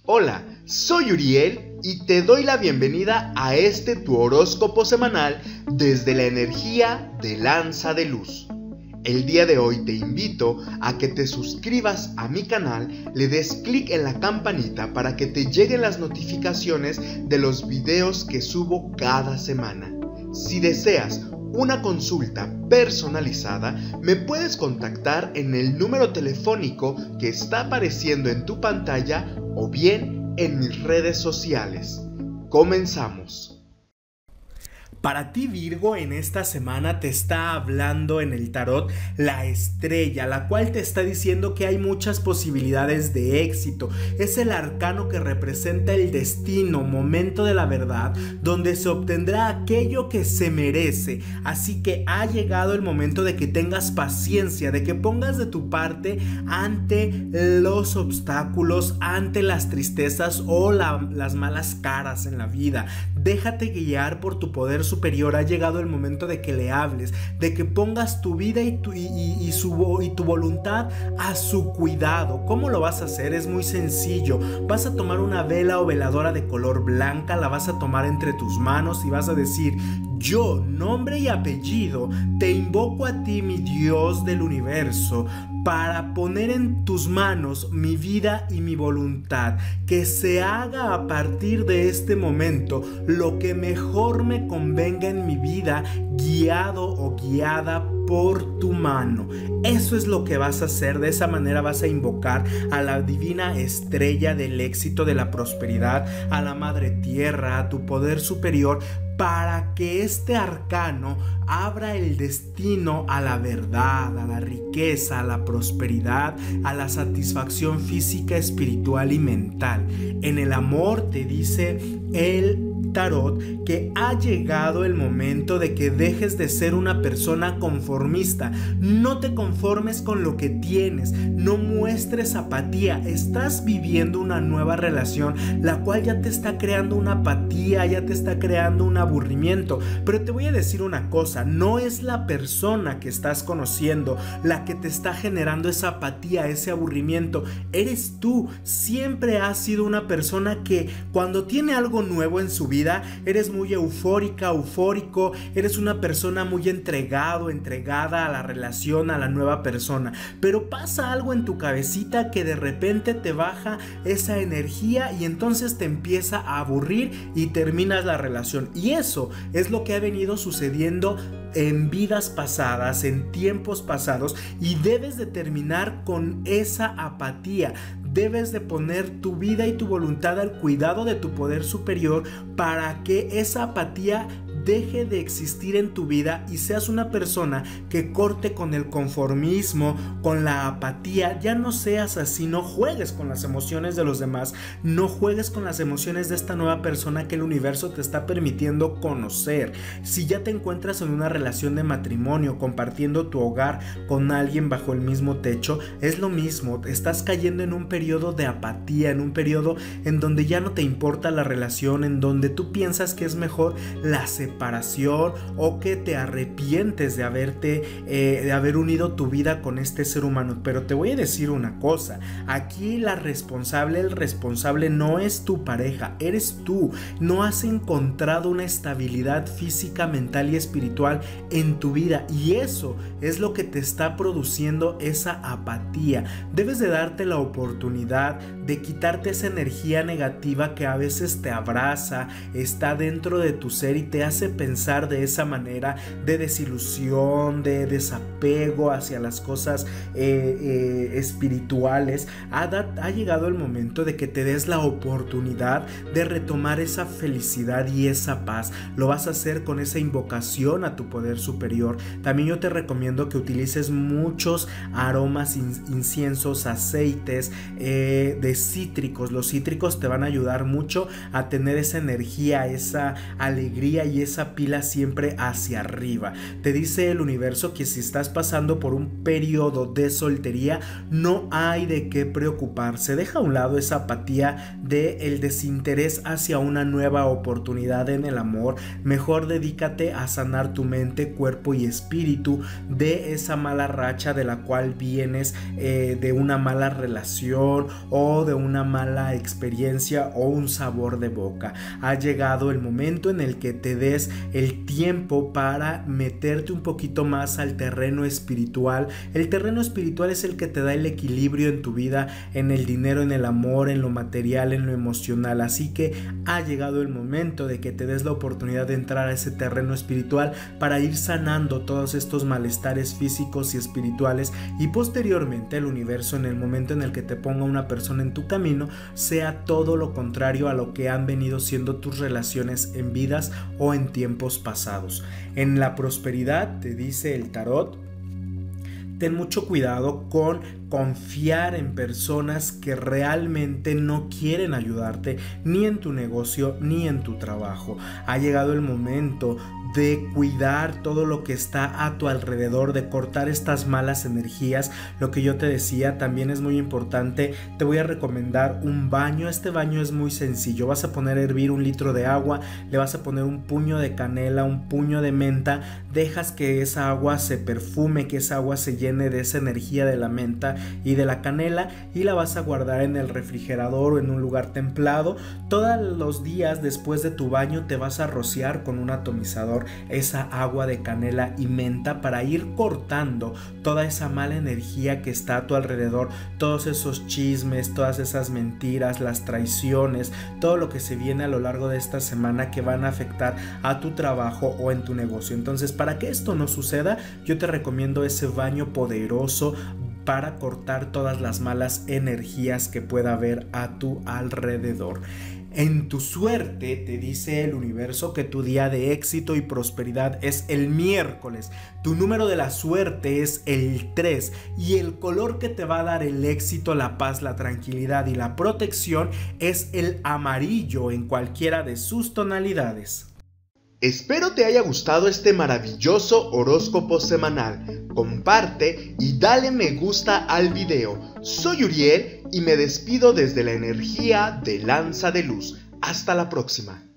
Hola, soy Uriel y te doy la bienvenida a tu horóscopo semanal desde la energía de Lanza de Luz. El día de hoy te invito a que te suscribas a mi canal, le des clic en la campanita para que te lleguen las notificaciones de los videos que subo cada semana. Si deseas una consulta personalizada, me puedes contactar en el número telefónico que está apareciendo en tu pantalla o bien en mis redes sociales. Comenzamos. Para ti, Virgo, en esta semana te está hablando en el tarot la estrella, la cual te está diciendo que hay muchas posibilidades de éxito. Es el arcano que representa el destino, momento de la verdad, donde se obtendrá aquello que se merece. Así que ha llegado el momento de que tengas paciencia, de que pongas de tu parte ante los obstáculos, ante las tristezas o las malas caras en la vida. Déjate guiar por tu poder superior. Ha llegado el momento de que le hables, de que pongas tu vida y tu voluntad a su cuidado. ¿Cómo lo vas a hacer? Es muy sencillo. Vas a tomar una vela o veladora de color blanca, la vas a tomar entre tus manos y vas a decir: yo, nombre y apellido, te invoco a ti, mi Dios del universo, para poner en tus manos mi vida y mi voluntad, que se haga a partir de este momento lo que mejor me convenga en mi vida, guiado o guiada por tu mano. Eso es lo que vas a hacer. De esa manera vas a invocar a la divina estrella del éxito, de la prosperidad, a la madre tierra, a tu poder superior, para que este arcano abra el destino a la verdad, a la riqueza, a la prosperidad, a la satisfacción física, espiritual y mental. En el amor te dice el tarot que ha llegado el momento de que dejes de ser una persona conformista. No te conformes con lo que tienes, no muestres apatía. Estás viviendo una nueva relación, la cual ya te está creando una apatía, ya te está creando un aburrimiento. Pero te voy a decir una cosa: no es la persona que estás conociendo la que te está generando esa apatía, ese aburrimiento. Eres tú. Siempre has sido una persona que cuando tiene algo nuevo en su vida, eres muy eufórica, eufórico, eres una persona muy entregada a la relación, a la nueva persona. Pero pasa algo en tu cabecita que de repente te baja esa energía y entonces te empieza a aburrir y terminas la relación. Y eso es lo que ha venido sucediendo en vidas pasadas, en tiempos pasados, y debes de terminar con esa apatía. Debes de poner tu vida y tu voluntad al cuidado de tu poder superior para que esa apatía deje de existir en tu vida y seas una persona que corte con el conformismo, con la apatía. Ya no seas así, no juegues con las emociones de los demás, no juegues con las emociones de esta nueva persona que el universo te está permitiendo conocer. Si ya te encuentras en una relación de matrimonio, compartiendo tu hogar con alguien bajo el mismo techo, es lo mismo. Estás cayendo en un periodo de apatía, en un periodo en donde ya no te importa la relación, en donde tú piensas que es mejor la separación o que te arrepientes de haber unido tu vida con este ser humano. Pero te voy a decir una cosa: aquí el responsable no es tu pareja, eres tú. No has encontrado una estabilidad física, mental y espiritual en tu vida, y eso es lo que te está produciendo esa apatía. Debes de darte la oportunidad de quitarte esa energía negativa que a veces te abraza, está dentro de tu ser y te hace pensar de esa manera de desilusión, de desapego hacia las cosas espirituales. Ha llegado el momento de que te des la oportunidad de retomar esa felicidad y esa paz. Lo vas a hacer con esa invocación a tu poder superior. También yo te recomiendo que utilices muchos aromas, inciensos, aceites de cítricos. Los cítricos te van a ayudar mucho a tener esa energía, esa alegría y esa esa pila siempre hacia arriba. Te dice el universo que si estás pasando por un periodo de soltería, no hay de qué preocuparse. Deja a un lado esa apatía del desinterés hacia una nueva oportunidad en el amor. Mejor dedícate a sanar tu mente, cuerpo y espíritu de esa mala racha de la cual vienes, de una mala relación o de una mala experiencia o un sabor de boca. Ha llegado el momento en el que te des el tiempo para meterte un poquito más al terreno espiritual. El terreno espiritual es el que te da el equilibrio en tu vida, en el dinero, en el amor, en lo material, en lo emocional. Así que ha llegado el momento de que te des la oportunidad de entrar a ese terreno espiritual para ir sanando todos estos malestares físicos y espirituales, y posteriormente el universo, en el momento en el que te ponga una persona en tu camino, sea todo lo contrario a lo que han venido siendo tus relaciones en vidas o en tiempos pasados. En la prosperidad, te dice el tarot, ten mucho cuidado con confiar en personas que realmente no quieren ayudarte ni en tu negocio ni en tu trabajo. Ha llegado el momento de cuidar todo lo que está a tu alrededor, de cortar estas malas energías. Lo que yo te decía también es muy importante. Te voy a recomendar un baño. Este baño es muy sencillo. Vas a poner a hervir 1 litro de agua, le vas a poner un puño de canela, un puño de menta, dejas que esa agua se perfume, que esa agua se llene de esa energía de la menta y de la canela, y la vas a guardar en el refrigerador o en un lugar templado. Todos los días después de tu baño te vas a rociar con un atomizador esa agua de canela y menta para ir cortando toda esa mala energía que está a tu alrededor, todos esos chismes, todas esas mentiras, las traiciones, todo lo que se viene a lo largo de esta semana que van a afectar a tu trabajo o en tu negocio. Entonces, para que esto no suceda, yo te recomiendo ese baño poderoso para cortar todas las malas energías que pueda haber a tu alrededor. En tu suerte, te dice el universo que tu día de éxito y prosperidad es el miércoles. Tu número de la suerte es el 3 y el color que te va a dar el éxito, la paz, la tranquilidad y la protección es el amarillo en cualquiera de sus tonalidades. Espero te haya gustado este maravilloso horóscopo semanal. Comparte y dale me gusta al video. Soy Uriel y me despido desde la energía de Lanza de Luz. Hasta la próxima.